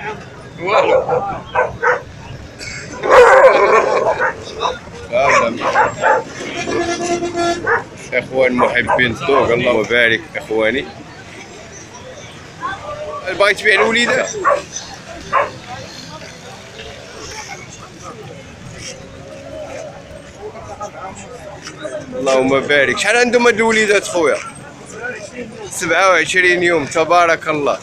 والو. اخوان محبين الذوق، اللهم بارك اخواني. باغي تبيع الوليدات؟ اللهم بارك. شحال عندهم هاد الوليدات خويا؟ 27 يوم، تبارك الله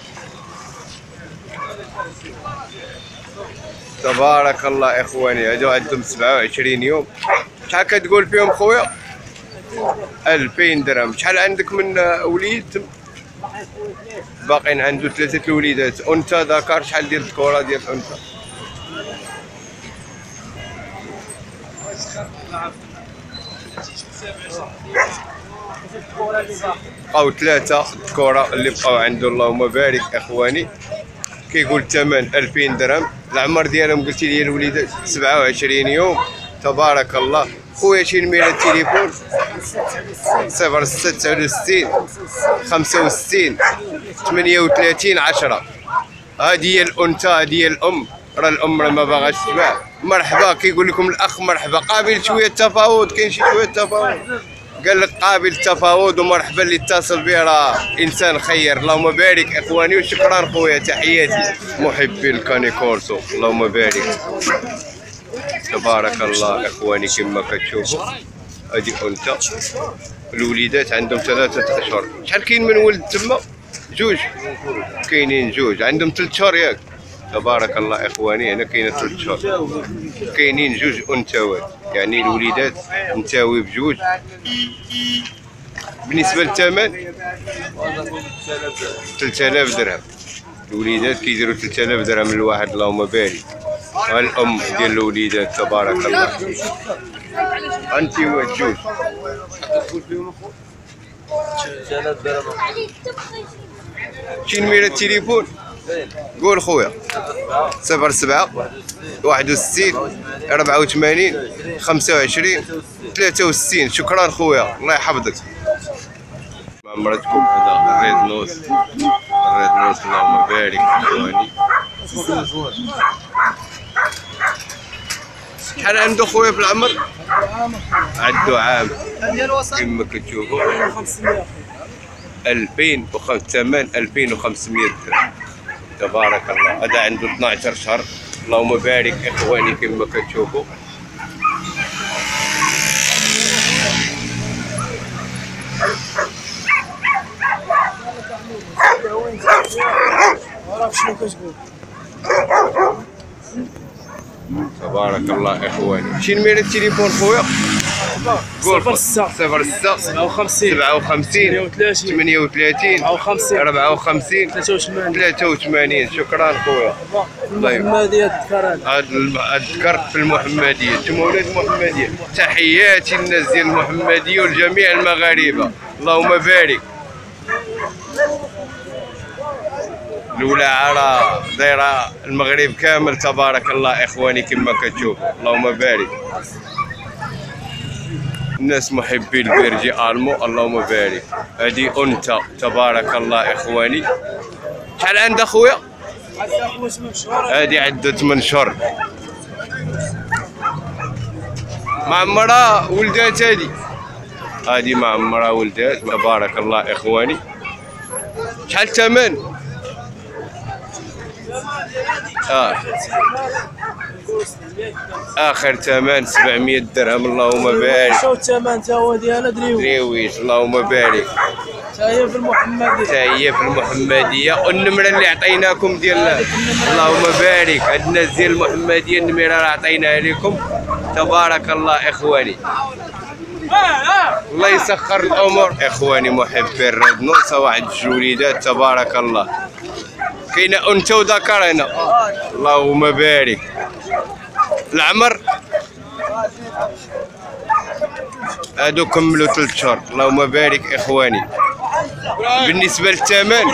تبارك الله اخواني. هادو عندهم 27 يوم. شحال كتقول فيهم خويا؟ 2000 درهم. شحال عندك من وليد؟ باقين عنده 3 الوليدات. انثى ذكر؟ شحال ديال الذكوره ديال الانثى؟ بقاو 3 الذكوره اللي بقاو عنده، اللهم بارك اخواني. كيقول الثمن 2000 درهم. العمر ديالهم قلتي لي الوليدات 27 يوم، تبارك الله. خويا شي نميره التليفون؟ 0669 65 38 10. هذه هي الانثى، هذه هي الام. راه الام راه ما باغاش تباع. مرحبا. كيقول لكم الاخ مرحبا، قابل شويه التفاوض، كاين شي شويه التفاوض. قال لك قابل التفاوض ومرحبا اللي اتصل به، راه انسان خير. اللهم بارك اخواني وشكرا خويا. تحياتي محبي الكاني كورسو، اللهم بارك تبارك الله اخواني. كما كتشوفوا هذه انثى. الوليدات عندهم 3 اشهر. شحال كاين من ولد تما؟ جوج. كاينين جوج عندهم 3 شهور ياك؟ تبارك الله اخواني. هنا كاينه 3 شهور. كاينين جوج انثوات، يعني الوليدات نتاوي بجوج. بالنسبه للثمن 3000 درهم. الوليدات كيديروا 3000 درهم الواحد، اللهم بارك. الام ديال الوليدات تبارك الله. انت جوج 3000 درهم. شي نميره التليفون؟ قول خويا. 07 61 84 25 63. شكرا خويا، الله يحفظك. مع مراتكم هذا الريد نوس. الريد نوس اللهم بارك اخواني. شحال عنده خويا في العمر؟ عنده عام كما كتشوفوا. 2000 ثمن 2500 درهم، تبارك الله. هذا عنده 12 شهر، اللهم بارك اخواني كما كتشوفوا. تبارك الله اخواني. شي نميرة التليفون خويا؟ قول. 06 57 57 38 54 83. شكرا خويا. المحمدية الذكر. الذكر في المحمدية. انتم ولاد المحمدية. تحياتي للناس ديال المحمدية ولجميع المغاربة، اللهم بارك. الولاعة راه دايرة المغرب كامل، تبارك الله اخواني كما كتشوفوا، اللهم بارك. الناس محبي البرجي المو، اللهم بارك. هذه انثى، تبارك الله اخواني. شحال عندها خويا؟ هذه عندها 8 شهور. معمرة ولدات هذه معمرة ولدات، تبارك الله اخواني. شحال الثمن؟ اخر ثمن 700 درهم، اللهم بارك. شو الثمن تا هو ديالها دريويش، اللهم بارك. تا هي في المحمدية. تا هي في المحمدية. والنمرة اللي عطيناكم ديال اللهم بارك، هاد الناس ديال المحمدية النمرة راه عطيناها لكم، تبارك الله اخواني. الله يسخر الامور اخواني محبي الريد نوس. واحد الوليدات تبارك الله. كاينه انثى وذكر هنا، اللهم بارك. العمر هادو كملوا 3 شهور، اللهم بارك اخواني. بالنسبه للثمن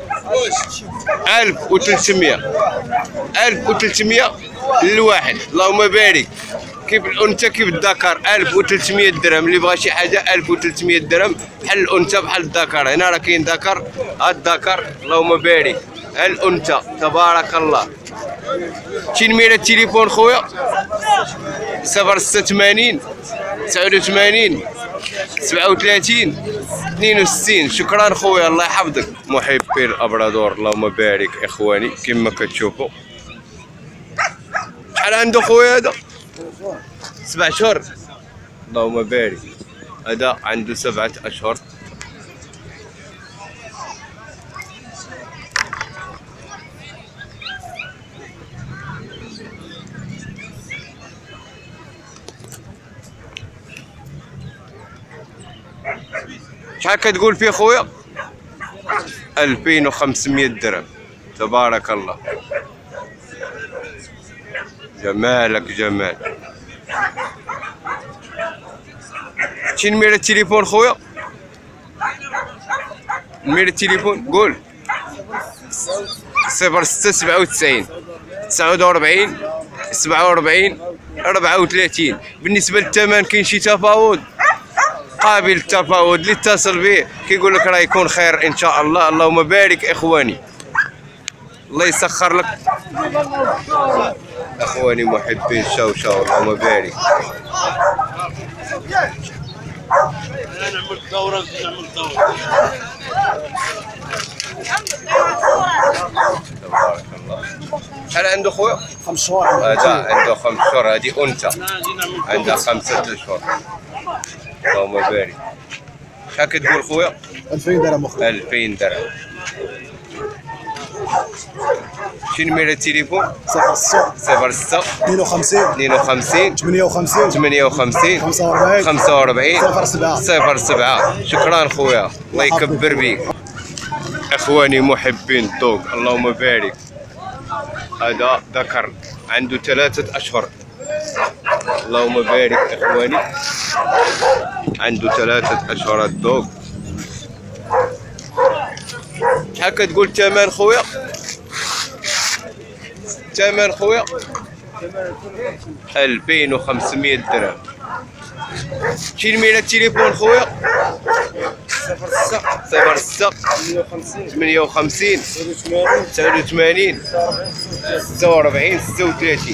1300 للواحد، اللهم بارك. كيف الانثى كيف الذكر 1300 درهم. اللي بغى شي حاجه 1300 درهم، بحال الانثى بحال الذكر. هنا راه كاين ذكر، هاد الذكر اللهم بارك. الأنثى تبارك الله. شي نميرة التليفون خويا؟ 086 89 37 62. شكرا خويا الله يحفظك. محبي الابرادور اللهم بارك اخواني كما كتشوفوا. شحال عنده خويا هذا؟ 7 شهور. اللهم بارك. هذا عنده 7 أشهر. شحال كتقول فيه خويا؟ 2500 درهم. تبارك الله. جمالك جمال. شي نميرة التليفون خويا؟ نميرة التليفون قول. 0697 49 47 34. بالنسبة للثمن كاين شي تفاوض؟ قابل للتفاوض. اللي اتصل به كيقول لك راه يكون خير ان شاء الله. اللهم بارك اخواني. الله يسخر لك اخواني محبين الشوشو. اللهم بارك. نعمل دورة نعمل دورة. تبارك الله. شحال عنده خويا؟ 5 شهور. هذا عنده 5 شهور. هذه انثى عندها 5 أشهر. اللهم بارك. شحال كتقول خويا؟ 2000 درهم اخويا. 2000 درهم. شي نميرة التليفون؟ 06 06 52 52 58 58 45 45 07. 07. شكرا خويا الله يكبر بيك. اخواني محبين الذوق اللهم بارك. هذا ذكر عنده 3 أشهر. اللهم بارك اخواني. عنده 3 أشهر الذوق. شحال كتقول الثمن خويا؟ الثمن خويا 2500 درهم. شي نميرة التليفون خويا؟ 06 58 89 46 36.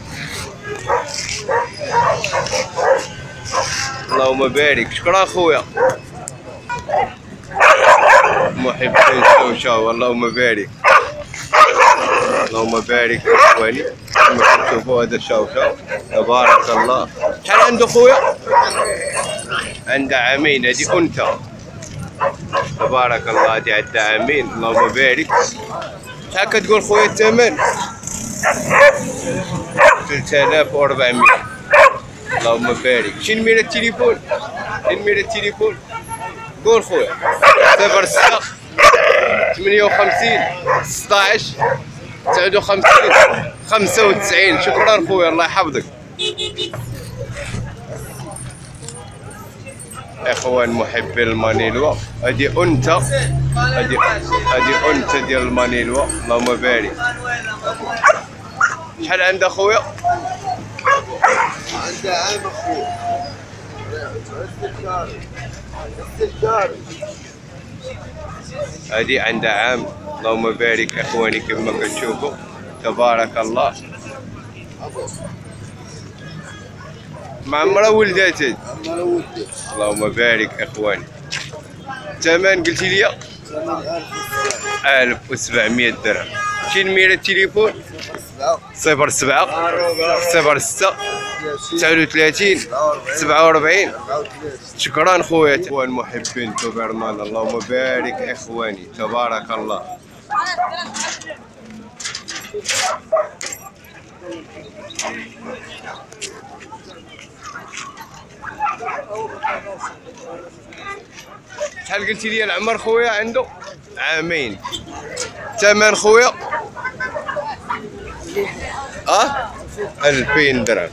اللهم بارك. شكرا خويا. محبين الشوشو اللهم بارك. اللهم بارك اخواني. كما تشوفوا هذا الشوشو تبارك الله. شحال عنده خويا؟ عنده عامين. هذه انثى. تبارك الله. هذه عندها عامين. اللهم بارك. شحال كتقول خويا الثمن؟ 3400. اللهم بارك. شي نميرة التليفون؟ نميرة التليفون قول خويا. 06 58 16 59 95. شكرا خويا الله يحفظك. اخوان محبي المانيلوا. هذه انثى. هذه انثى ديال المانيلوا. اللهم بارك. شحال عندها خويا؟ عندها عام اخويا. هذه عندها عام. اللهم بارك اخواني كما كتشوفوا تبارك الله. مع عمرها ولدات. اللهم بارك اخواني. الثمن قلتي لي 1700 درهم. شي نميرة التليفون؟ 07 06 39 47. شكرا خويا. اخوان محبين دوبرمان اللهم بارك اخواني تبارك الله. شحال قلتي لي العمر خويا عنده؟ عامين. ثمن خويا؟ 2000 درهم.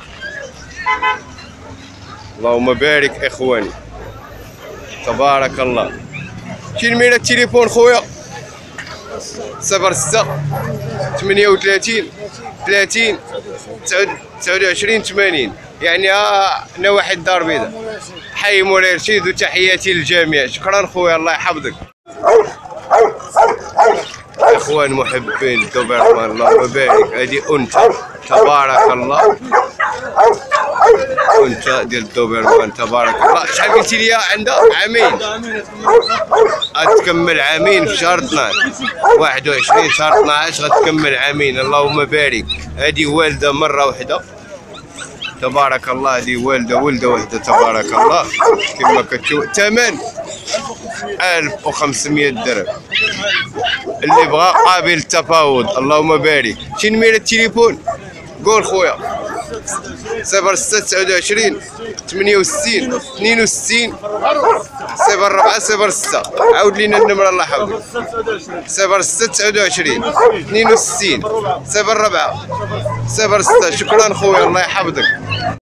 اللهم بارك اخواني تبارك الله. شي نميرة التليفون خويا؟ 06 38 30 29 80. يعني نواحي الدار البيضاء. حي مولاي رشيد وتحياتي للجميع. شكرا خويا الله يحفظك. الاخوان محبين الدوبرمان اللهم بارك. هذه انثى تبارك الله، انثى ديال الدوبرمان تبارك الله. شحال قلتي لي عندها؟ عامين. غتكمل عامين في شهر 12 21 شهر 12 غتكمل عامين اللهم بارك. هذه والده مره واحده تبارك الله، هذه والده واحده تبارك الله كما كتشوف. الثمن 1500 درهم. اللي بغى قابل التفاوض اللهم بارك. شي نميرة التليفون؟ قول خويا. 06 29 68 62 04 06. عاود لينا النمرة الله يحفظك. 06 29 62 04 06. شكرا خويا الله يحفظك.